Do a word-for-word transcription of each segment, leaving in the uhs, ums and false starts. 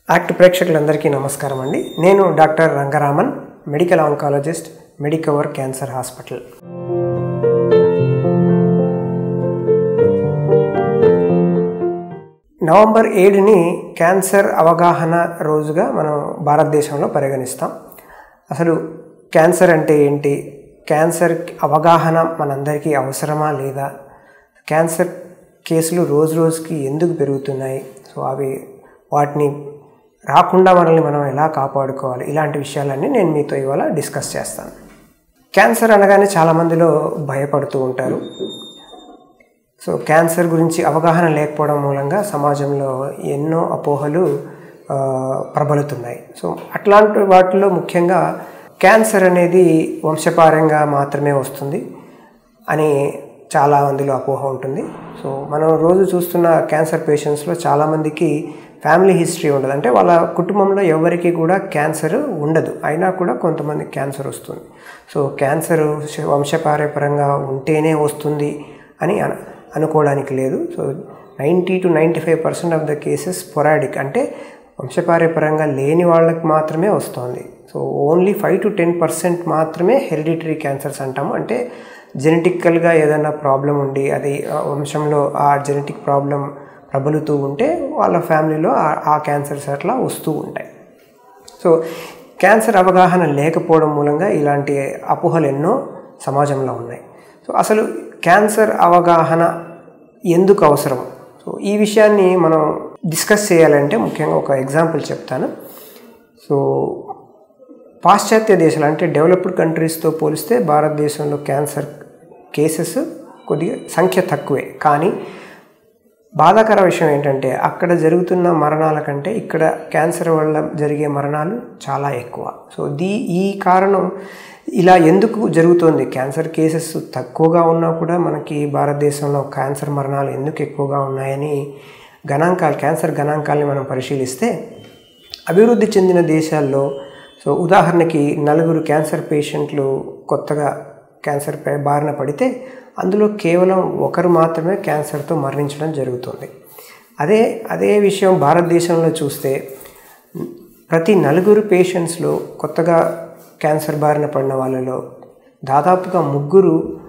Act ప్రేక్షకులందరికీ నమస్కారం అండి. నేను doctor Rangaraman, medical oncologist, Medicover cancer hospital. November ఏడుని క్యాన్సర్ అవగాహన రోజుగా మనం భారతదేశంలో పరిగణిస్తాం. అసలు క్యాన్సర్ అంటే ఏంటి, క్యాన్సర్ అవగాహన మనందరికీ అవసరమా లేదా, క్యాన్సర్ కేసులు రోజు రోజుకి ఎందుకు పెరుగుతున్నాయి, సో అవి వాటిని రాకుండా మనల్ని మనం ఎలా కాపాడుకోవాలి, ఇలాంటి విషయాలన్నీ నేను మీతో ఇవాళ డిస్కస్ చేస్తాను. క్యాన్సర్ అనగానే చాలామందిలో భయపడుతూ ఉంటారు. సో క్యాన్సర్ గురించి అవగాహన లేకపోవడం మూలంగా సమాజంలో ఎన్నో అపోహలు ప్రబలుతున్నాయి. సో అట్లాంటి వాటిలో ముఖ్యంగా క్యాన్సర్ అనేది వంశపారంగా మాత్రమే వస్తుంది అని చాలా మందిలో అపోహ ఉంటుంది. సో మనం రోజు చూస్తున్న క్యాన్సర్ పేషెంట్స్లో చాలామందికి ఫ్యామిలీ హిస్టరీ ఉండదు, అంటే వాళ్ళ కుటుంబంలో ఎవరికి కూడా క్యాన్సర్ ఉండదు, అయినా కూడా కొంతమంది క్యాన్సర్ వస్తుంది. సో క్యాన్సర్ వంశపారంపరంగా ఉంటేనే వస్తుంది అని అనుకోవడానికి లేదు. So ninety two ninety five percent of the cases sporadic, అంటే వంశపారంపరంగా లేని వాళ్ళకి మాత్రమే వస్తుంది. So only five to ten percent మాత్రమే హెరిడిటరీ క్యాన్సర్స్ అంటాము, అంటే జెనెటికల్గా ఏదైనా ప్రాబ్లం ఉండి అది వంశంలో ఆ జెనెటిక్ ప్రాబ్లం ప్రబలుతూ ఉంటే వాళ్ళ ఫ్యామిలీలో ఆ క్యాన్సర్స్ అట్లా వస్తూ ఉంటాయి. సో క్యాన్సర్ అవగాహన లేకపోవడం మూలంగా ఇలాంటి అపోహలు ఎన్నో సమాజంలో ఉన్నాయి. సో అసలు క్యాన్సర్ అవగాహన ఎందుకు అవసరం, సో ఈ విషయాన్ని మనం డిస్కస్ చేయాలంటే ముఖ్యంగా ఒక ఎగ్జాంపుల్ చెప్తాను. సో పాశ్చాత్య దేశాలు అంటే డెవలప్డ్ కంట్రీస్తో పోలిస్తే భారతదేశంలో క్యాన్సర్ కేసెస్ కొద్దిగా సంఖ్య తక్కువే, కానీ బాధాకర విషయం ఏంటంటే అక్కడ జరుగుతున్న మరణాల కంటే ఇక్కడ క్యాన్సర్ వల్ల జరిగే మరణాలు చాలా ఎక్కువ. సో దీ ఈ కారణం ఇలా ఎందుకు జరుగుతోంది, క్యాన్సర్ కేసెస్ తక్కువగా ఉన్నా కూడా మనకి భారతదేశంలో క్యాన్సర్ మరణాలు ఎందుకు ఎక్కువగా ఉన్నాయని గణాంకాలు క్యాన్సర్ గణాంకాలని మనం పరిశీలిస్తే అభివృద్ధి చెందిన దేశాల్లో సో ఉదాహరణకి నలుగురు క్యాన్సర్ పేషెంట్లు కొత్తగా క్యాన్సర్పై బారిన పడితే అందులో కేవలం ఒకరు మాత్రమే క్యాన్సర్తో మరణించడం జరుగుతుంది. అదే అదే విషయం భారతదేశంలో చూస్తే ప్రతి నలుగురు పేషెంట్స్లో కొత్తగా క్యాన్సర్ బారిన పడిన వాళ్ళలో దాదాపుగా ముగ్గురు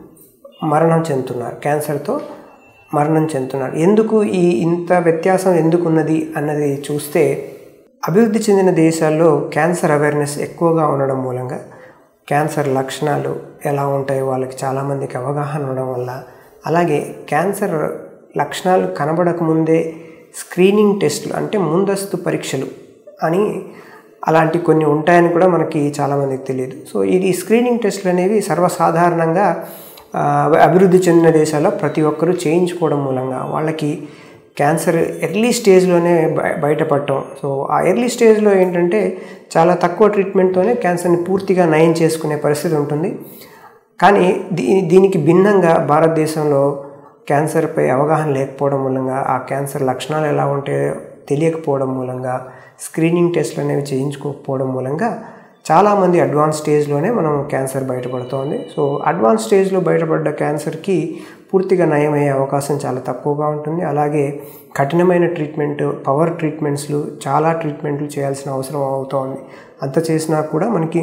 మరణం చెందుతున్నారు, క్యాన్సర్తో మరణం చెందుతున్నారు. ఎందుకు ఈ ఇంత వ్యత్యాసం ఎందుకు ఉన్నది అన్నది చూస్తే అభివృద్ధి చెందిన దేశాల్లో క్యాన్సర్ అవేర్నెస్ ఎక్కువగా ఉండడం మూలంగా క్యాన్సర్ లక్షణాలు ఎలా ఉంటాయో వాళ్ళకి చాలామందికి అవగాహన ఉండడం వల్ల, అలాగే క్యాన్సర్ లక్షణాలు కనబడకముందే స్క్రీనింగ్ టెస్టులు అంటే ముందస్తు పరీక్షలు అని అలాంటి కొన్ని ఉంటాయని కూడా మనకి చాలామందికి తెలియదు. సో ఇది స్క్రీనింగ్ టెస్టులు అనేవి సర్వసాధారణంగా అభివృద్ధి చెందిన దేశాల్లో ప్రతి ఒక్కరూ చేయించుకోవడం మూలంగా వాళ్ళకి క్యాన్సర్ ఎర్లీ స్టేజ్లోనే బయటపడటం. సో ఆ ఎర్లీ స్టేజ్లో ఏంటంటే చాలా తక్కువ ట్రీట్మెంట్తోనే క్యాన్సర్ని పూర్తిగా నయం చేసుకునే పరిస్థితి ఉంటుంది. కానీ దీ దీనికి భిన్నంగా భారతదేశంలో క్యాన్సర్పై అవగాహన లేకపోవడం మూలంగా, ఆ క్యాన్సర్ లక్షణాలు ఎలా ఉంటాయో తెలియకపోవడం మూలంగా, స్క్రీనింగ్ టెస్ట్లు అనేవి చేయించుకోకపోవడం మూలంగా చాలామంది అడ్వాన్స్ స్టేజ్లోనే మనం క్యాన్సర్ బయటపడుతోంది. సో అడ్వాన్స్ స్టేజ్లో బయటపడ్డ క్యాన్సర్కి పూర్తిగా నయమయ్యే అవకాశం చాలా తక్కువగా ఉంటుంది. అలాగే కఠినమైన ట్రీట్మెంట్, పవర్ ట్రీట్మెంట్స్లు, చాలా ట్రీట్మెంట్లు చేయాల్సిన అవసరం అవుతోంది. అంత చేసినా కూడా మనకి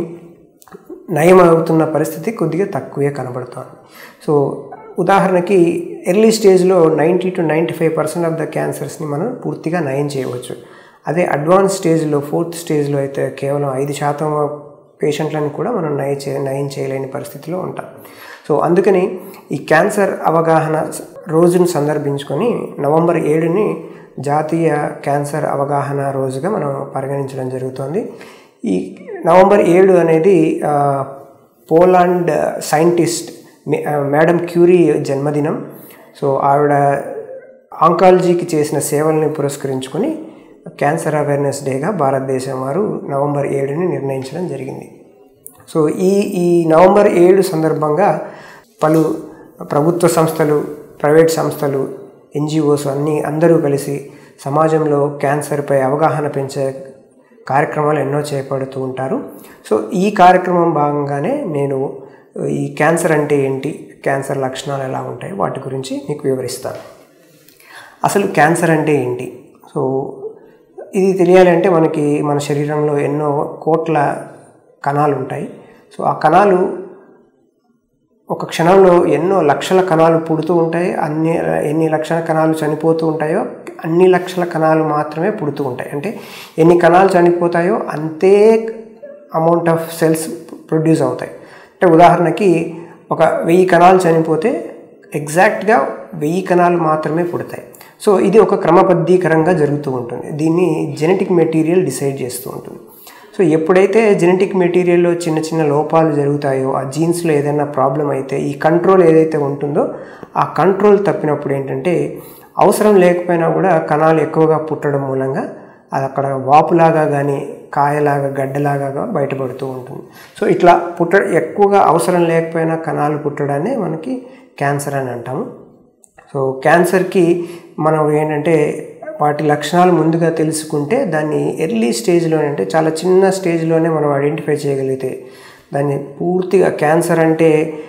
నయం అవుతున్న పరిస్థితి కొద్దిగా తక్కువే కనబడుతోంది. సో ఉదాహరణకి ఎర్లీ స్టేజ్లో ninety two ninety five percent of the క్యాన్సర్స్ని మనం పూర్తిగా నయం చేయవచ్చు. అదే అడ్వాన్స్ స్టేజ్లో ఫోర్త్ స్టేజ్లో అయితే కేవలం ఐదు శాతం పేషెంట్లను కూడా మనం నయం చే నయం చేయలేని పరిస్థితిలో ఉంటాం. సో అందుకని ఈ క్యాన్సర్ అవగాహన రోజును సందర్భించుకొని నవంబర్ ఏడుని జాతీయ క్యాన్సర్ అవగాహన రోజుగా మనం పరిగణించడం జరుగుతుంది. ఈ నవంబర్ ఏడు అనేది పోలాండ్ సైంటిస్ట్ మేడం క్యూరీ జన్మదినం. సో ఆవిడ ఆంకాలజీకి చేసిన సేవల్ని పురస్కరించుకొని క్యాన్సర్ అవేర్నెస్ డేగా భారతదేశం వారు నవంబర్ ఏడుని నిర్ణయించడం జరిగింది. సో ఈ ఈ నవంబర్ ఏడు సందర్భంగా పలు ప్రభుత్వ సంస్థలు, ప్రైవేట్ సంస్థలు, ఎన్జిఓస్ అన్నీ అందరూ కలిసి సమాజంలో క్యాన్సర్పై అవగాహన పెంచే కార్యక్రమాలు ఎన్నో చేపడుతూ ఉంటారు. సో ఈ కార్యక్రమం భాగంగానే నేను ఈ క్యాన్సర్ అంటే ఏంటి, క్యాన్సర్ లక్షణాలు ఎలా ఉంటాయి వాటి గురించి మీకు వివరిస్తాను. అసలు క్యాన్సర్ అంటే ఏంటి, సో ఇది తెలియాలంటే మనకి మన శరీరంలో ఎన్నో కోట్ల కణాలు ఉంటాయి. సో ఆ కణాలు ఒక క్షణంలో ఎన్నో లక్షల కణాలు పుడుతూ ఉంటాయి. అన్ని ఎన్ని లక్షల కణాలు చనిపోతూ ఉంటాయో అన్ని లక్షల కణాలు మాత్రమే పుడుతూ ఉంటాయి. అంటే ఎన్ని కణాలు చనిపోతాయో అంతే అమౌంట్ ఆఫ్ సెల్స్ ప్రొడ్యూస్ అవుతాయి. అంటే ఉదాహరణకి ఒక వెయ్యి కణాలు చనిపోతే ఎగ్జాక్ట్గా వెయ్యి కణాలు మాత్రమే పుడతాయి. సో ఇది ఒక క్రమబద్ధీకరంగా జరుగుతూ ఉంటుంది. దీన్ని జెనెటిక్ మెటీరియల్ డిసైడ్ చేస్తూ ఉంటుంది. సో ఎప్పుడైతే జెనెటిక్ మెటీరియల్లో చిన్న చిన్న లోపాలు జరుగుతాయో, ఆ జీన్స్లో ఏదైనా ప్రాబ్లం అయితే ఈ కంట్రోల్ ఏదైతే ఉంటుందో ఆ కంట్రోల్ తప్పినప్పుడు ఏంటంటే అవసరం లేకపోయినా కూడా కణాలు ఎక్కువగా పుట్టడం మూలంగా అది అక్కడ వాపులాగా కానీ కాయలాగా గడ్డలాగా బయటపడుతూ ఉంటుంది. సో ఇట్లా పుట్ట ఎక్కువగా అవసరం లేకపోయినా కణాలు పుట్టడాన్ని మనకి క్యాన్సర్ అని అంటాము. సో క్యాన్సర్కి మనం ఏంటంటే వాటి లక్షణాలు ముందుగా తెలుసుకుంటే దాన్ని ఎర్లీ స్టేజ్లోనే, అంటే చాలా చిన్న స్టేజ్లోనే మనం ఐడెంటిఫై చేయగలిగితే దాన్ని పూర్తిగా క్యాన్సర్ అంటే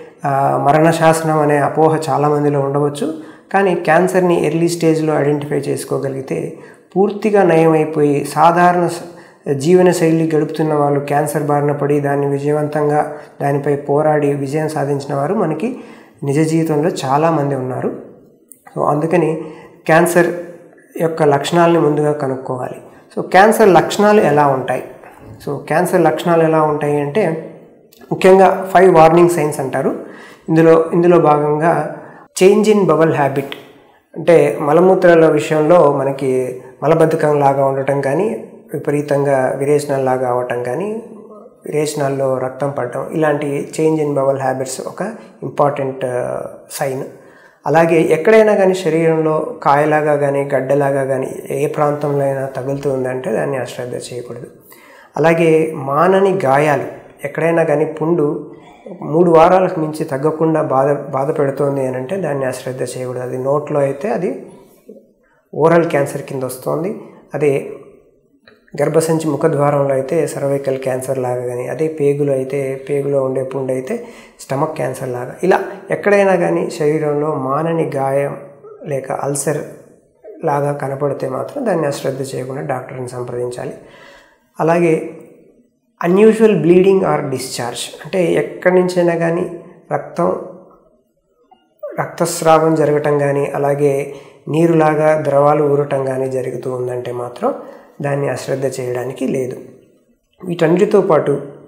మరణ శాసనం అనే అపోహ చాలామందిలో ఉండవచ్చు. కానీ క్యాన్సర్ని ఎర్లీ స్టేజ్లో ఐడెంటిఫై చేసుకోగలిగితే పూర్తిగా నయమైపోయి సాధారణ జీవన శైలి గడుపుతున్న వాళ్ళు క్యాన్సర్ బారిన పడి దాన్ని విజయవంతంగా దానిపై పోరాడి విజయం సాధించిన వారు మనకి నిజ జీవితంలో చాలామంది ఉన్నారు. సో అందుకని క్యాన్సర్ యొక్క లక్షణాలని ముందుగా కనుక్కోవాలి. సో క్యాన్సర్ లక్షణాలు ఎలా ఉంటాయి? సో క్యాన్సర్ లక్షణాలు ఎలా ఉంటాయి అంటే ముఖ్యంగా ఫైవ్ వార్నింగ్ సైన్స్ అంటారు. ఇందులో ఇందులో భాగంగా చేంజ్ ఇన్ బవల్ హ్యాబిట్, అంటే మలమూత్రాల విషయంలో మనకి మలబద్ధకం లాగా ఉండటం కానీ, విపరీతంగా విరేచనాలు లాగా అవ్వటం కానీ, విరేచనాల్లో రక్తం పడటం, ఇలాంటి చేంజ్ ఇన్ బవల్ హ్యాబిట్స్ ఒక ఇంపార్టెంట్ సైన్. అలాగే ఎక్కడైనా కానీ శరీరంలో కాయలాగా కానీ గడ్డలాగా కానీ ఏ ప్రాంతంలో అయినా తగులుతూ ఉందంటే దాన్ని అశ్రద్ధ చేయకూడదు. అలాగే మానని గాయాలు, ఎక్కడైనా కానీ పుండు మూడు వారాలకు మించి తగ్గకుండా బాధ బాధ పెడుతోంది అని అంటే దాన్ని అశ్రద్ధ చేయకూడదు. అది నోట్లో అయితే అది ఓరల్ క్యాన్సర్ కింద వస్తుంది. అదే గర్భసంచి ముఖద్వారంలో అయితే సర్వైకల్ క్యాన్సర్ లాగా కానీ, అదే పేగులో అయితే పేగులో ఉండే పుండు అయితే స్టమక్ క్యాన్సర్ లాగా, ఇలా ఎక్కడైనా కానీ శరీరంలో మానని గాయం లేక అల్సర్ లాగా కనపడితే మాత్రం దాన్ని అశ్రద్ధ చేయకుండా డాక్టర్ని సంప్రదించాలి. అలాగే అన్యూజువల్ బ్లీడింగ్ ఆర్ డిశ్చార్జ్, అంటే ఎక్కడి నుంచైనా కానీ రక్తం రక్తస్రావం జరగటం కానీ అలాగే నీరులాగా ద్రవాలు ఊరటం కానీ జరుగుతూ ఉందంటే మాత్రం దాన్ని అశ్రద్ధ చేయడానికి లేదు. వీటన్నిటితో పాటు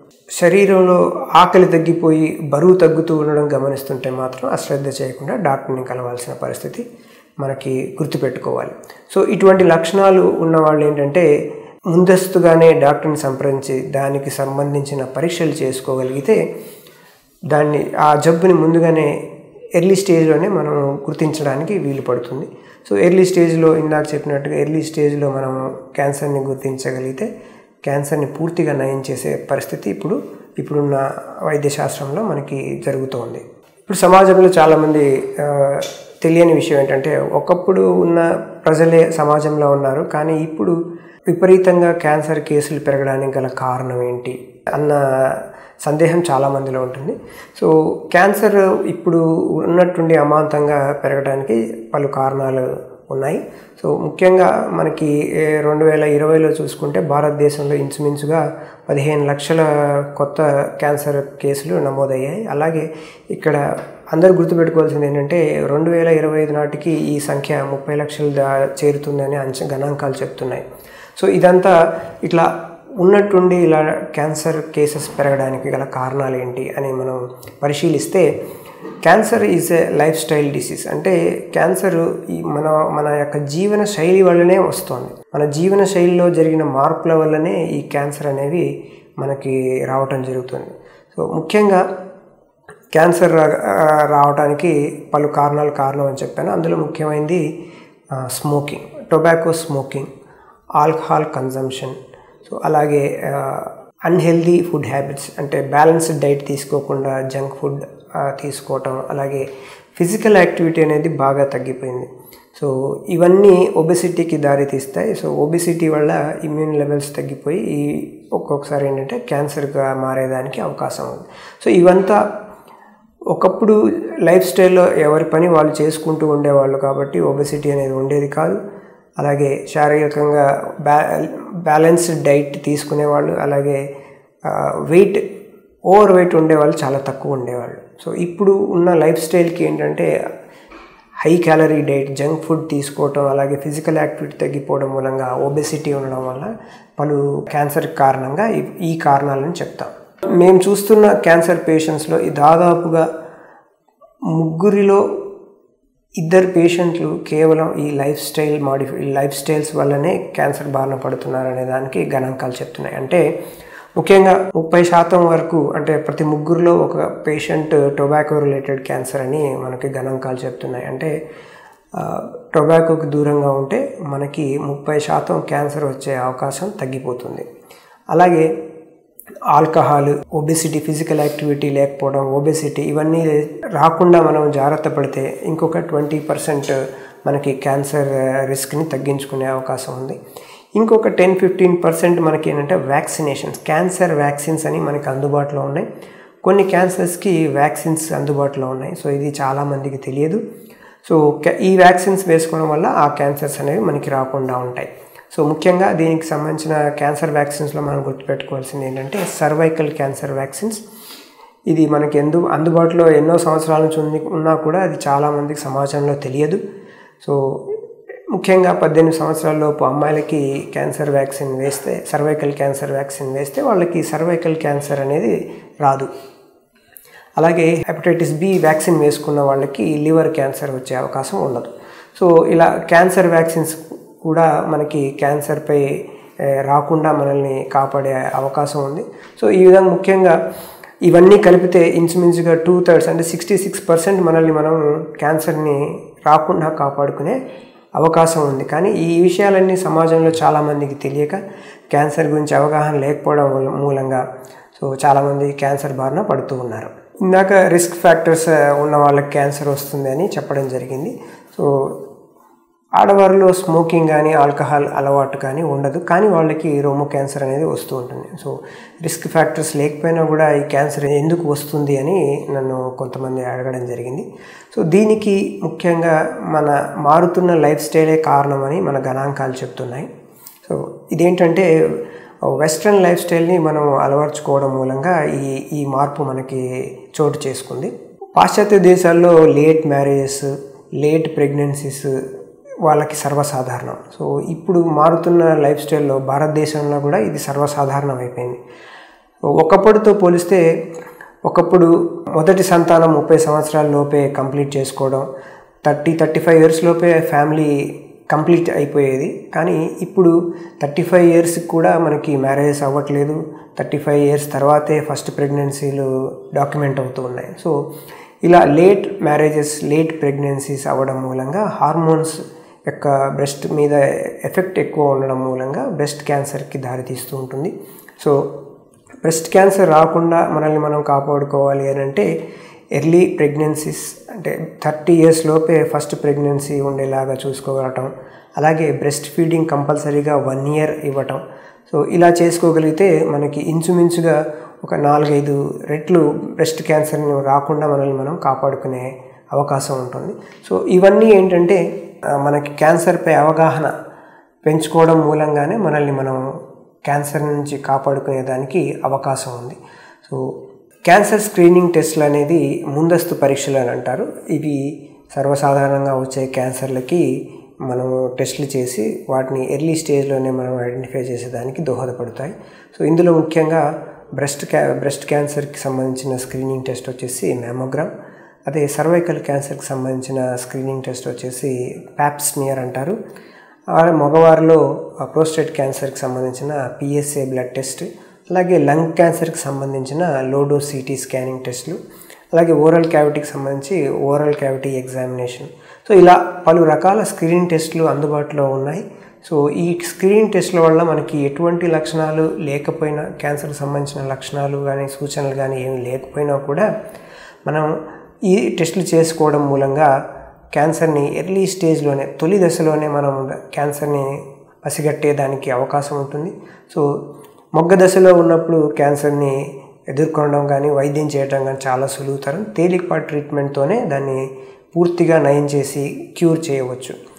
శరీరంలో ఆకలి తగ్గిపోయి బరువు తగ్గుతూ ఉండడం గమనిస్తుంటే మాత్రం అశ్రద్ధ చేయకుండా డాక్టర్ని కలవాల్సిన పరిస్థితి మనకి గుర్తుపెట్టుకోవాలి. సో ఇటువంటి లక్షణాలు ఉన్నవాళ్ళు ఏంటంటే ముందస్తుగానే డాక్టర్ని సంప్రదించి దానికి సంబంధించిన పరీక్షలు చేసుకోగలిగితే దాన్ని ఆ జబ్బుని ముందుగానే ఎర్లీ స్టేజ్లోనే మనం గుర్తించడానికి వీలు పడుతుంది. సో ఎర్లీ స్టేజ్లో ఇందాక చెప్పినట్టుగా ఎర్లీ స్టేజ్లో మనం క్యాన్సర్ని గుర్తించగలిగితే క్యాన్సర్ని పూర్తిగా నయం చేసే పరిస్థితి ఇప్పుడు ఇప్పుడున్న వైద్యశాస్త్రంలో మనకి జరుగుతోంది. ఇప్పుడు సమాజంలో చాలామంది తెలియని విషయం ఏంటంటే ఒకప్పుడు ఉన్న ప్రజలే సమాజంలో ఉన్నారు, కానీ ఇప్పుడు విపరీతంగా క్యాన్సర్ కేసులు పెరగడానికి గల కారణం ఏంటి అన్న సందేహం చాలామందిలో ఉంటుంది. సో క్యాన్సర్ ఇప్పుడు ఉన్నట్టుండి అమాంతంగా పెరగడానికి పలు కారణాలు ఉన్నాయి. సో ముఖ్యంగా మనకి రెండు వేల ఇరవైలో చూసుకుంటే భారతదేశంలో ఇంచుమించుగా పదిహేను లక్షల కొత్త క్యాన్సర్ కేసులు నమోదయ్యాయి. అలాగే ఇక్కడ అందరూ గుర్తుపెట్టుకోవాల్సింది ఏంటంటే రెండు వేల ఇరవై ఐదు నాటికి ఈ సంఖ్య ముప్పై లక్షలు దా చేరుతుందని అంచ గణాంకాలు చెప్తున్నాయి. సో ఇదంతా ఇట్లా ఉన్నట్టుండి ఇలా క్యాన్సర్ కేసెస్ పెరగడానికి గల కారణాలు ఏంటి అని మనం పరిశీలిస్తే cancer is a lifestyle disease. అంటే క్యాన్సర్ ఈ మన మన యొక్క జీవన శైలి వల్లనే వస్తుంది. మన జీవన శైలిలో జరిగిన మార్పుల వల్లనే ఈ క్యాన్సర్ అనేవి మనకి రావటం జరుగుతుంది. సో ముఖ్యంగా క్యాన్సర్ రావడానికి పలు కారణాలు కారణం అని చెప్పాను. అందులో ముఖ్యమైనది smoking, tobacco smoking, alcohol consumption, so అలాగే అన్హెల్దీ ఫుడ్ హ్యాబిట్స్, అంటే బ్యాలెన్స్డ్ డైట్ తీసుకోకుండా జంక్ ఫుడ్ తీసుకోవటం, అలాగే ఫిజికల్ యాక్టివిటీ అనేది బాగా తగ్గిపోయింది. సో ఇవన్నీ ఒబెసిటీకి దారి తీస్తాయి. సో ఒబెసిటీ వల్ల ఇమ్యూన్ లెవెల్స్ తగ్గిపోయి ఈ ఒక్కొక్కసారి ఏంటంటే క్యాన్సర్గా మారేదానికి అవకాశం ఉంది. సో ఇవంతా ఒకప్పుడు లైఫ్ స్టైల్లో ఎవరి పని వాళ్ళు చేసుకుంటూ ఉండేవాళ్ళు కాబట్టి ఒబెసిటీ అనేది ఉండేది కాదు. అలాగే శారీరకంగా బ్యా బ్యాలెన్స్డ్ డైట్ తీసుకునేవాళ్ళు, అలాగే వెయిట్ ఓవర్ వెయిట్ ఉండేవాళ్ళు చాలా తక్కువ ఉండేవాళ్ళు. సో ఇప్పుడు ఉన్న లైఫ్ స్టైల్కి ఏంటంటే high calorie diet, junk food తీసుకోవటం, అలాగే ఫిజికల్ యాక్టివిటీ తగ్గిపోవడం మూలంగా ఒబెసిటీ ఉండడం వల్ల పలు క్యాన్సర్ కారణంగా ఈ కారణాలను చెప్తాం. మేము చూస్తున్న క్యాన్సర్ పేషెంట్స్లో దాదాపుగా ముగ్గురిలో ఇద్దరు పేషెంట్లు కేవలం ఈ lifestyle modify lifestyles వల్లనే క్యాన్సర్ బారిన పడుతున్నారనే దానికి గణాంకాలు చెప్తున్నాయి. అంటే ముఖ్యంగా ముప్పై శాతం వరకు, అంటే ప్రతి ముగ్గురులో ఒక పేషెంట్ టొబాకో రిలేటెడ్ క్యాన్సర్ అని మనకి గణాంకాలు చెప్తున్నాయి. అంటే టొబాకోకి దూరంగా ఉంటే మనకి ముప్పై శాతం క్యాన్సర్ వచ్చే అవకాశం తగ్గిపోతుంది. అలాగే ఆల్కహాల్, ఒబెసిటీ, ఫిజికల్ యాక్టివిటీ లేకపోవడం, ఒబెసిటీ ఇవన్నీ రాకుండా మనం జాగ్రత్త పడితే ఇంకొక ట్వంటీ పర్సెంట్ మనకి క్యాన్సర్ రిస్క్ని తగ్గించుకునే అవకాశం ఉంది. ఇంకొక టెన్ ఫిఫ్టీన్ పర్సెంట్ మనకి ఏంటంటే వ్యాక్సినేషన్స్, క్యాన్సర్ వ్యాక్సిన్స్ అని మనకి అందుబాటులో ఉన్నాయి. కొన్ని క్యాన్సర్స్కి వ్యాక్సిన్స్ అందుబాటులో ఉన్నాయి. సో ఇది చాలామందికి తెలియదు. సో ఈ వ్యాక్సిన్స్ వేసుకోవడం వల్ల ఆ క్యాన్సర్స్ అనేవి మనకి రాకుండా ఉంటాయి. సో ముఖ్యంగా దీనికి సంబంధించిన క్యాన్సర్ వ్యాక్సిన్స్లో మనం గుర్తుపెట్టుకోవాల్సింది ఏంటంటే సర్వైకల్ క్యాన్సర్ వ్యాక్సిన్స్. ఇది మనకి ఎందు అందుబాటులో ఎన్నో సంవత్సరాల నుంచి ఉంది ఉన్నా కూడా అది చాలామందికి సమాజంలో తెలియదు. సో ముఖ్యంగా పద్దెనిమిది సంవత్సరాల లోపు అమ్మాయిలకి క్యాన్సర్ వ్యాక్సిన్ వేస్తే, సర్వైకల్ క్యాన్సర్ వ్యాక్సిన్ వేస్తే వాళ్ళకి సర్వైకల్ క్యాన్సర్ అనేది రాదు. అలాగే హెపటైటిస్ బి వ్యాక్సిన్ వేసుకున్న వాళ్ళకి లివర్ క్యాన్సర్ వచ్చే అవకాశం ఉండదు. సో ఇలా క్యాన్సర్ వ్యాక్సిన్స్ కూడా మనకి క్యాన్సర్పై రాకుండా మనల్ని కాపాడే అవకాశం ఉంది. సో ఈ విధంగా ముఖ్యంగా ఇవన్నీ కలిపితే ఇంచుమించుగా టూ థర్డ్స్ అంటే సిక్స్టీ సిక్స్ పర్సెంట్ మనల్ని మనం క్యాన్సర్ని రాకుండా కాపాడుకునే అవకాశం ఉంది. కానీ ఈ విషయాలన్నీ సమాజంలో చాలామందికి తెలియక, క్యాన్సర్ గురించి అవగాహన లేకపోవడం మూలంగా సో చాలామంది క్యాన్సర్ బారిన పడుతూ ఉన్నారు. ఇందాక రిస్క్ ఫ్యాక్టర్స్ ఉన్న వాళ్ళకి క్యాన్సర్ వస్తుంది అని చెప్పడం జరిగింది. సో ఆడవారిలో స్మోకింగ్ కానీ ఆల్కహాల్ అలవాటు కానీ ఉండదు, కానీ వాళ్ళకి రోమో క్యాన్సర్ అనేది వస్తూ ఉంటుంది. సో రిస్క్ ఫ్యాక్టర్స్ లేకపోయినా కూడా ఈ క్యాన్సర్ ఎందుకు వస్తుంది అని నన్ను కొంతమంది అడగడం జరిగింది. సో దీనికి ముఖ్యంగా మన మారుతున్న లైఫ్ స్టైలే కారణమని మన గణాంకాలు చెప్తున్నాయి. సో ఇదేంటంటే వెస్ట్రన్ లైఫ్ స్టైల్ని మనం అలవర్చుకోవడం మూలంగా ఈ ఈ మార్పు మనకి చోటు చేసుకుంది. పాశ్చాత్య దేశాల్లో లేట్ మ్యారేజెస్, లేట్ ప్రెగ్నెన్సీస్ వాళ్ళకి సర్వసాధారణం. సో ఇప్పుడు మారుతున్న లైఫ్ స్టైల్లో భారతదేశంలో కూడా ఇది సర్వసాధారణం అయిపోయింది. ఒకప్పుడుతో పోలిస్తే ఒకప్పుడు మొదటి సంతానం ముప్పై సంవత్సరాల లోపే కంప్లీట్ చేసుకోవడం, థర్టీ థర్టీ ఫైవ్ ఇయర్స్ లోపే ఫ్యామిలీ కంప్లీట్ అయిపోయేది. కానీ ఇప్పుడు థర్టీ ఫైవ్ ఇయర్స్కి కూడా మనకి మ్యారేజెస్ అవ్వట్లేదు. థర్టీ ఫైవ్ ఇయర్స్ తర్వాతే ఫస్ట్ ప్రెగ్నెన్సీలు డాక్యుమెంట్ అవుతూ ఉన్నాయి. సో ఇలా లేట్ మ్యారేజెస్, లేట్ ప్రెగ్నెన్సీస్ అవ్వడం మూలంగా హార్మోన్స్ యొక్క బ్రెస్ట్ మీద ఎఫెక్ట్ ఎక్కువ ఉండడం మూలంగా బ్రెస్ట్ క్యాన్సర్కి దారితీస్తూ ఉంటుంది. సో బ్రెస్ట్ క్యాన్సర్ రాకుండా మనల్ని మనం కాపాడుకోవాలి అని అంటే ఎర్లీ ప్రెగ్నెన్సీస్ అంటే థర్టీ ఇయర్స్ లోపే ఫస్ట్ ప్రెగ్నెన్సీ ఉండేలాగా చూసుకోవటం, అలాగే బ్రెస్ట్ ఫీడింగ్ కంపల్సరీగా వన్ ఇయర్ ఇవ్వటం. సో ఇలా చేసుకోగలిగితే మనకి ఇంచుమించుగా ఒక నాలుగైదు రెట్లు బ్రెస్ట్ క్యాన్సర్ని రాకుండా మనల్ని మనం కాపాడుకునే అవకాశం ఉంటుంది. సో ఇవన్నీ ఏంటంటే మనకి క్యాన్సర్పై అవగాహన పెంచుకోవడం మూలంగానే మనల్ని మనం క్యాన్సర్ నుంచి కాపాడుకునేదానికి అవకాశం ఉంది. సో క్యాన్సర్ స్క్రీనింగ్ టెస్ట్లు అనేది ముందస్తు పరీక్షలు అని అంటారు. ఇవి సర్వసాధారణంగా వచ్చే క్యాన్సర్లకి మనం టెస్టులు చేసి వాటిని ఎర్లీ స్టేజ్లోనే మనం ఐడెంటిఫై చేసేదానికి దోహదపడతాయి. సో ఇందులో ముఖ్యంగా బ్రెస్ట్ క్యా బ్రెస్ట్ క్యాన్సర్కి సంబంధించిన స్క్రీనింగ్ టెస్ట్ వచ్చేసి మ్యామోగ్రామ్, అదే సర్వైకల్ క్యాన్సర్కి సంబంధించిన స్క్రీనింగ్ టెస్ట్ వచ్చేసి ప్యాప్ స్మియర్ అంటారు. మగవారిలో ప్రోస్టేట్ క్యాన్సర్కి సంబంధించిన పిఎస్ఏ బ్లడ్ టెస్ట్, అలాగే లంగ్ క్యాన్సర్కి సంబంధించిన లోడో సిటీ స్కానింగ్ టెస్టులు, అలాగే ఓరల్ క్యావిటీకి సంబంధించి ఓరల్ క్యావిటీ ఎగ్జామినేషన్. సో ఇలా పలు రకాల స్క్రీనింగ్ టెస్టులు అందుబాటులో ఉన్నాయి. సో ఈ స్క్రీనింగ్ టెస్టుల వల్ల మనకి ఎటువంటి లక్షణాలు లేకపోయినా, క్యాన్సర్కి సంబంధించిన లక్షణాలు కానీ సూచనలు కానీ ఏమి లేకపోయినా కూడా మనం ఈ టెస్టులు చేసుకోవడం మూలంగా క్యాన్సర్ని ఎర్లీ స్టేజ్లోనే, తొలి దశలోనే మనం క్యాన్సర్ని పసిగట్టేదానికి అవకాశం ఉంటుంది. సో మొగ్గ దశలో ఉన్నప్పుడు క్యాన్సర్ని ఎదుర్కొనడం కానీ వైద్యం చేయడం కానీ చాలా సులువుతరం. తేలికపాటి ట్రీట్మెంట్తోనే దాన్ని పూర్తిగా నయం చేసి క్యూర్ చేయవచ్చు.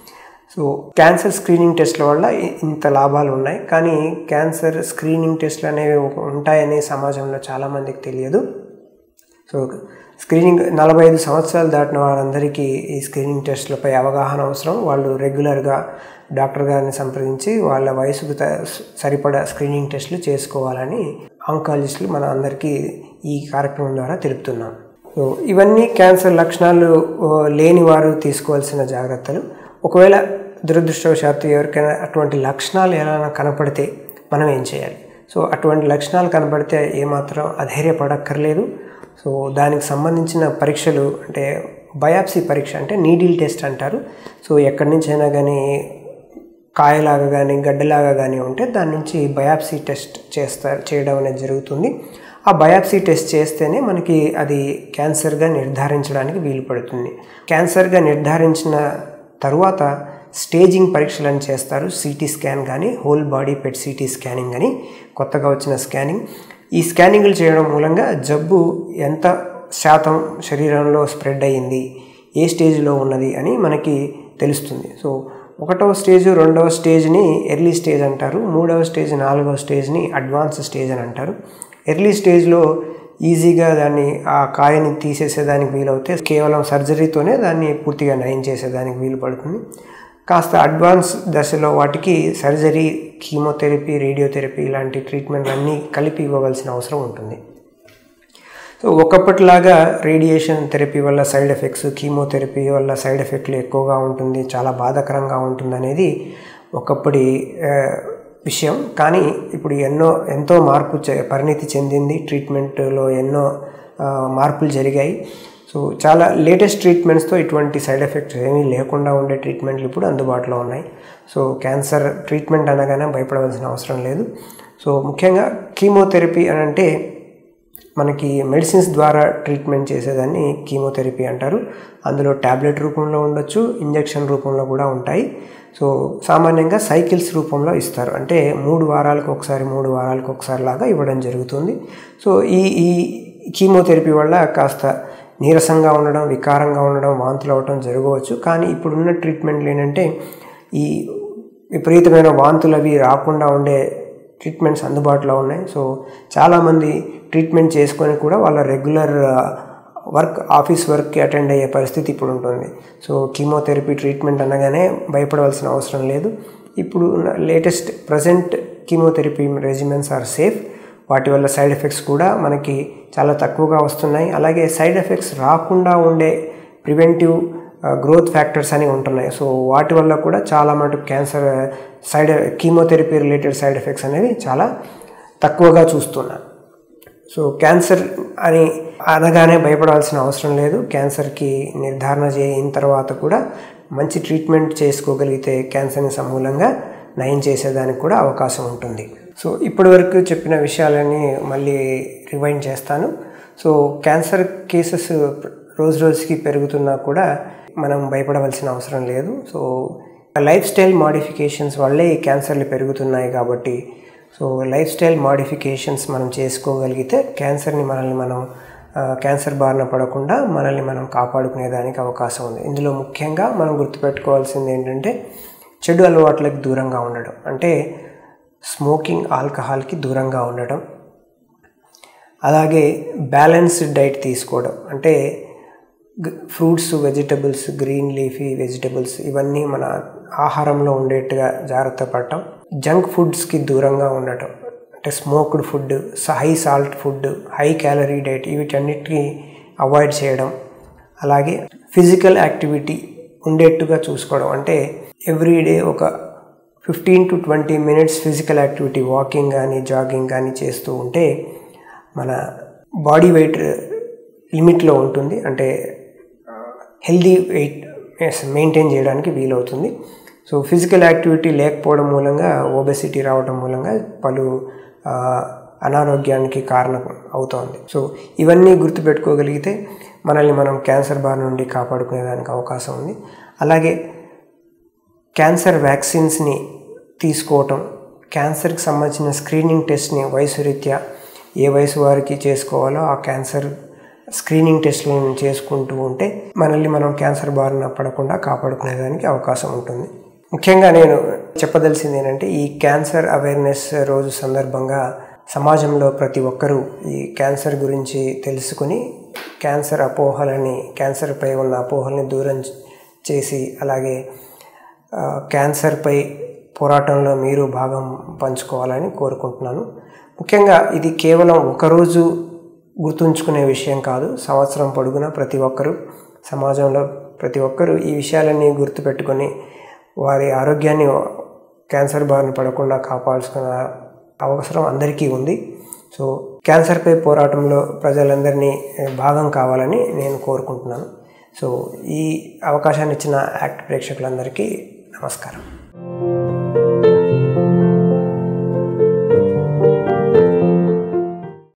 సో క్యాన్సర్ స్క్రీనింగ్ టెస్ట్ల వల్ల ఇంత లాభాలు ఉన్నాయి, కానీ క్యాన్సర్ స్క్రీనింగ్ టెస్ట్లు అనేవి ఉంటాయని సమాజంలో చాలామందికి తెలియదు. సో స్క్రీనింగ్ నలభై ఐదు సంవత్సరాలు దాటిన వారందరికీ ఈ స్క్రీనింగ్ టెస్ట్లపై అవగాహన అవసరం. వాళ్ళు రెగ్యులర్గా డాక్టర్ గారిని సంప్రదించి వాళ్ళ వయసుకు సరిపడా స్క్రీనింగ్ టెస్టులు చేసుకోవాలని ఆంకాలజిస్టులు మన అందరికీ ఈ కార్యక్రమం ద్వారా తెలుపుతున్నాం. సో ఇవన్నీ క్యాన్సర్ లక్షణాలు లేని వారు తీసుకోవాల్సిన జాగ్రత్తలు. ఒకవేళ దురదృష్టవశాత్తు ఎవరికైనా అటువంటి లక్షణాలు ఎలా కనపడితే మనం ఏం చేయాలి? సో అటువంటి లక్షణాలు కనపడితే ఏమాత్రం అధైర్యపడక్కర్లేదు. సో దానికి సంబంధించిన పరీక్షలు అంటే బయాప్సీ పరీక్ష అంటే నీడిల్ టెస్ట్ అంటారు. సో ఎక్కడి నుంచి అయినా కానీ కాయలాగా కానీ గడ్డలాగా కానీ ఉంటే దాని నుంచి బయాప్సీ టెస్ట్ చేస్తారు చేయడం అనేది జరుగుతుంది. ఆ బయాప్సీ టెస్ట్ చేస్తేనే మనకి అది క్యాన్సర్గా నిర్ధారించడానికి వీలు పడుతుంది. క్యాన్సర్గా నిర్ధారించిన తరువాత స్టేజింగ్ పరీక్షలను చేస్తారు. సిటీ స్కాన్ కానీ whole body PET CT scanning అని కొత్తగా వచ్చిన స్కానింగ్. ఈ స్కానింగ్లు చేయడం మూలంగా జబ్బు ఎంత శాతం శరీరంలో స్ప్రెడ్ అయ్యింది, ఏ స్టేజ్లో ఉన్నది అని మనకి తెలుస్తుంది. సో ఒకటవ స్టేజ్ రెండవ స్టేజ్ని ఎర్లీ స్టేజ్ అంటారు, మూడవ స్టేజ్ నాలుగవ స్టేజ్ని అడ్వాన్స్ స్టేజ్ అని అంటారు. ఎర్లీ స్టేజ్లో ఈజీగా దాన్ని ఆ కాయని తీసేసేదానికి వీలవుతే కేవలం సర్జరీతోనే దాన్ని పూర్తిగా నయం చేసేదానికి వీలు పడుతుంది. కాస్త అడ్వాన్స్ దశలో వాటికి సర్జరీ, కీమోథెరపీ, రేడియోథెరపీ ఇలాంటి ట్రీట్మెంట్ అన్నీ కలిపి ఇవ్వవలసిన అవసరం ఉంటుంది. సో ఒకప్పటిలాగా రేడియేషన్ థెరపీ వల్ల సైడ్ ఎఫెక్ట్స్, కీమోథెరపీ వల్ల సైడ్ ఎఫెక్ట్లు ఎక్కువగా ఉంటుంది, చాలా బాధాకరంగా ఉంటుంది అనేది ఒకప్పటి విషయం. కానీ ఇప్పుడు ఎన్నో ఎంతో మార్పు పరిణితి చెందింది, ట్రీట్మెంట్లో ఎన్నో మార్పులు జరిగాయి. సో చాలా లేటెస్ట్ ట్రీట్మెంట్స్తో ఇటువంటి సైడ్ ఎఫెక్ట్స్ ఏమీ లేకుండా ఉండే ట్రీట్మెంట్లు ఇప్పుడు అందుబాటులో ఉన్నాయి. సో క్యాన్సర్ ట్రీట్మెంట్ అనగానే భయపడవలసిన అవసరం లేదు. సో ముఖ్యంగా కీమోథెరపీ అని అంటే మనకి మెడిసిన్స్ ద్వారా ట్రీట్మెంట్ చేసేదాన్ని కీమోథెరపీ అంటారు. అందులో ట్యాబ్లెట్ రూపంలో ఉండొచ్చు, ఇంజెక్షన్ రూపంలో కూడా ఉంటాయి. సో సామాన్యంగా సైకిల్స్ రూపంలో ఇస్తారు, అంటే మూడు వారాలకు ఒకసారి మూడు వారాలకు ఒకసారి లాగా ఇవ్వడం జరుగుతుంది. సో ఈ ఈ కీమోథెరపీ వల్ల కాస్త నీరసంగా ఉండడం, వికారంగా ఉండడం, వాంతులు అవ్వడం జరగవచ్చు. కానీ ఇప్పుడున్న ట్రీట్మెంట్లు ఏంటంటే ఈ విపరీతమైన వాంతులు అవి రాకుండా ఉండే ట్రీట్మెంట్స్ అందుబాటులో ఉన్నాయి. సో చాలామంది ట్రీట్మెంట్ చేసుకొని కూడా వాళ్ళ రెగ్యులర్ వర్క్, ఆఫీస్ వర్క్కి అటెండ్ అయ్యే పరిస్థితి ఇప్పుడు ఉంటుంది. సో కీమోథెరపీ ట్రీట్మెంట్ అనగానే భయపడవలసిన అవసరం లేదు. ఇప్పుడు latest present chemotherapy regimens are safe. వాటి వల్ల సైడ్ ఎఫెక్ట్స్ కూడా మనకి చాలా తక్కువగా వస్తున్నాయి. అలాగే సైడ్ ఎఫెక్ట్స్ రాకుండా ఉండే ప్రివెంటివ్ గ్రోత్ ఫ్యాక్టర్స్ అని ఉంటున్నాయి. సో వాటి వల్ల కూడా చాలా మటుకు cancer side chemotherapy related side effects అనేవి చాలా తక్కువగా చూస్తున్నాం. సో క్యాన్సర్ అని అనగానే భయపడాల్సిన అవసరం లేదు. క్యాన్సర్కి నిర్ధారణ చేయిన తర్వాత కూడా మంచి ట్రీట్మెంట్ చేసుకోగలిగితే క్యాన్సర్ని సమూలంగా నయం చేసేదానికి కూడా అవకాశం ఉంటుంది. సో ఇప్పటి వరకు చెప్పిన విషయాలని మళ్ళీ రివైండ్ చేస్తాను. సో క్యాన్సర్ కేసెస్ రోజు రోజుకి పెరుగుతున్నా కూడా మనం భయపడవలసిన అవసరం లేదు. సో లైఫ్ స్టైల్ మోడిఫికేషన్స్ వల్లే ఈ క్యాన్సర్లు పెరుగుతున్నాయి కాబట్టి సో లైఫ్ స్టైల్ మోడిఫికేషన్స్ మనం చేసుకోగలిగితే క్యాన్సర్ని మనల్ని మనం క్యాన్సర్ బారిన పడకుండా మనల్ని మనం కాపాడుకునేదానికి అవకాశం ఉంది. ఇందులో ముఖ్యంగా మనం గుర్తుపెట్టుకోవాల్సింది ఏంటంటే చెడు అలవాట్లకు దూరంగా ఉండడం, అంటే స్మోకింగ్, ఆల్కహాల్కి దూరంగా ఉండడం, అలాగే బ్యాలెన్స్డ్ డైట్ తీసుకోవడం, అంటే fruits, vegetables, green leafy vegetables ఇవన్నీ మన ఆహారంలో ఉండేట్టుగా జాగ్రత్త పడటం, జంక్ ఫుడ్స్కి దూరంగా ఉండటం, అంటే smoked food, high salt food, high calorie diet వీటన్నిటిని అవాయిడ్ చేయడం, అలాగే ఫిజికల్ యాక్టివిటీ ఉండేట్టుగా చూసుకోవడం, అంటే ఎవ్రీడే ఒక fifteen to twenty minutes physical activity, walking కానీ జాగింగ్ కానీ చేస్తూ ఉంటే మన బాడీ వెయిట్ లిమిట్లో ఉంటుంది, అంటే హెల్దీ వెయిట్ మెయింటైన్ చేయడానికి వీలవుతుంది. సో ఫిజికల్ యాక్టివిటీ లేకపోవడం మూలంగా ఓబెసిటీ రావడం మూలంగా పలు అనారోగ్యానికి కారణం అవుతోంది. సో ఇవన్నీ గుర్తుపెట్టుకోగలిగితే మనల్ని మనం క్యాన్సర్ బారి నుండి కాపాడుకునేదానికి అవకాశం ఉంది. అలాగే క్యాన్సర్ వ్యాక్సిన్స్ని తీసుకోవటం, క్యాన్సర్కి సంబంధించిన స్క్రీనింగ్ టెస్ట్ని వయసు రీత్యా ఏ వయసు వారికి చేసుకోవాలో ఆ క్యాన్సర్ స్క్రీనింగ్ టెస్ట్లను చేసుకుంటూ ఉంటే మనల్ని మనం క్యాన్సర్ బారిన పడకుండా కాపాడుకునేదానికి అవకాశం ఉంటుంది. ముఖ్యంగా నేను చెప్పదలిసింది ఏంటంటే, ఈ క్యాన్సర్ అవేర్నెస్ రోజు సందర్భంగా సమాజంలో ప్రతి ఒక్కరూ ఈ క్యాన్సర్ గురించి తెలుసుకుని క్యాన్సర్ అపోహలని క్యాన్సర్పై ఉన్న అపోహల్ని దూరం చేసి, అలాగే క్యాన్సర్పై పోరాటంలో మీరు భాగం పంచుకోవాలని కోరుకుంటున్నాను. ముఖ్యంగా ఇది కేవలం ఒకరోజు గుర్తుంచుకునే విషయం కాదు. సంవత్సరం పొడుగునా ప్రతి ఒక్కరూ, సమాజంలో ప్రతి ఒక్కరూ ఈ విషయాలన్నీ గుర్తుపెట్టుకొని వారి ఆరోగ్యాన్ని క్యాన్సర్ బారిన పడకుండా కాపాడుకున్న అవసరం అందరికీ ఉంది. సో క్యాన్సర్పై పోరాటంలో ప్రజలందరినీ భాగం కావాలని నేను కోరుకుంటున్నాను. సో ఈ అవకాశాన్ని ఇచ్చిన యాక్ట్ ప్రేక్షకులందరికీ నమస్కారం.